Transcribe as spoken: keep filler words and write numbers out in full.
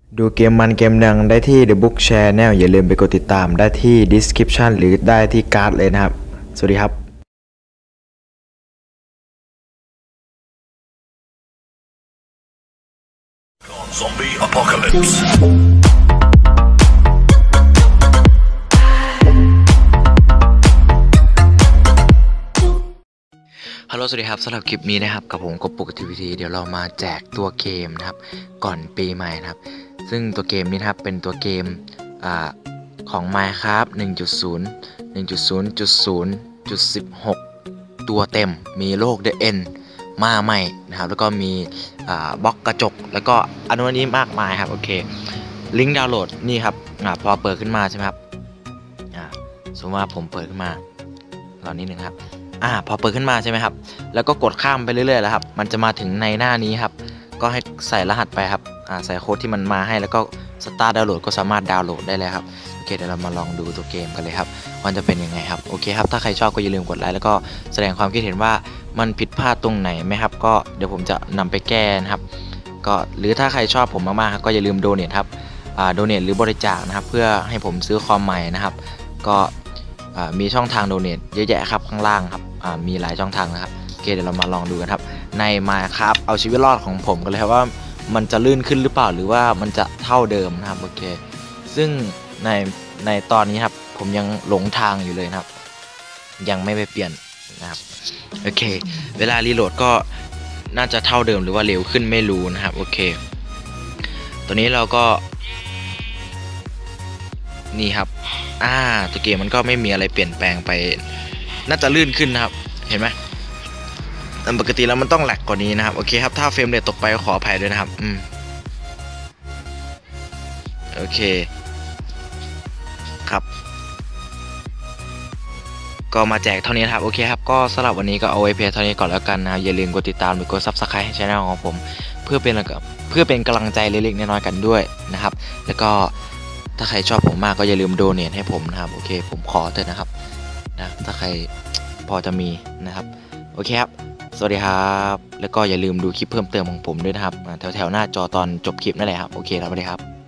ดูเกมมันเกมดังได้ที่ The Book Channel อย่าลืมไปกดติดตามได้ที่ Description หรือได้ที่การ์ดเลยนะครับ สวัสดีครับ Zombie Apocalypse ฮัลโหลสวัสดีครับสำหรับคลิปนี้นะครับกับผมกบปกติวิธีเดี๋ยวเรามาแจกตัวเกมนะครับก่อนปีใหม่นะครับซึ่งตัวเกมนี้นะครับเป็นตัวเกมอ่าของ Minecraft หนึ่งจุดศูนย์ หนึ่งจุดศูนย์ จุด ศูนย์ จุด สิบหก ตัวเต็มมีโลก The End มาใหม่นะครับแล้วก็มีอ่าบล็อกกระจกแล้วก็อันนู้นนี้มากมายครับโอเคลิงก์ดาวน์โหลดนี่ครับอ่าพอเปิดขึ้นมาใช่ไหมครับอ่าสมมติว่าผมเปิดขึ้นมาเรานิดนึงครับอ่าพอเปิดขึ้นมาใช่ไหมครับแล้วก็กดข้ามไปเรื่อยๆแล้วครับมันจะมาถึงในหน้านี้ครับก็ให้ใส่รหัสไปครับอ่าใส่โค้ดที่มันมาให้แล้วก็สตาร์ทดาวน์โหลดก็สามารถดาวน์โหลดได้เลยครับโอเคเดี๋ยวเรามาลองดูตัวเกมกันเลยครับมันจะเป็นยังไงครับโอเคครับถ้าใครชอบก็อย่าลืมกดไลค์แล้วก็แสดงความคิดเห็นว่ามันผิดพลาดตรงไหนไหมครับก็เดี๋ยวผมจะนำไปแก้นะครับก็หรือถ้าใครชอบผมมากๆก็อย่าลืมโดเนทครับอ่าโดเนทหรือบริจาคนะครับเพื่อให้ผมซื้อคอมใหม่นะครับก็มีช่องทางโดเนทเยอะแยะครับข้างล่างครับมีหลายช่องทางนะครับโอเคเดี๋ยวเรามาลองดูกันครับใน Minecraft เอาชีวิตรอดของผมกันเลยครับว่ามันจะลื่นขึ้นหรือเปล่าหรือว่ามันจะเท่าเดิมนะครับโอเคซึ่งในในตอนนี้ครับผมยังหลงทางอยู่เลยนะครับยังไม่ไปเปลี่ยนนะครับโอเคเวลารีโหลดก็น่าจะเท่าเดิมหรือว่าเร็วขึ้นไม่รู้นะครับโอเคตัวนี้เราก็นี่ครับอ่าตัวเกมมันก็ไม่มีอะไรเปลี่ยนแปลงไปน่าจะลื่นขึ้นนะครับเห็นไหมแต่ปกติแล้วมันต้องแหลกกว่านี้นะครับโอเคครับถ้าเฟรมเรทตกไปขออภัยด้วยนะครับอืมโอเคครับก็มาแจกเท่านี้นะครับโอเคครับก็สำหรับวันนี้ก็เอาไว้เพียงเท่านี้ก่อนแล้วกันนะครับอย่าลืมกดติดตามหรือกด ซับสไครบ์ ให้ช่องของผมเพื่อเป็นเพื่อเป็นกำลังใจเล็กๆน้อยๆกันด้วยนะครับแล้วก็ถ้าใครชอบผมมากก็อย่าลืมโดเนทให้ผมนะครับโอเคผมขอเถอะนะครับนะถ้าใครพอจะมีนะครับโอเคครับสวัสดีครับแล้วก็อย่าลืมดูคลิปเพิ่มเติมของผมด้วยนะครับแถวๆหน้าจอตอนจบคลิปนั่นแหละครับโอเคครับสวัสดีครับ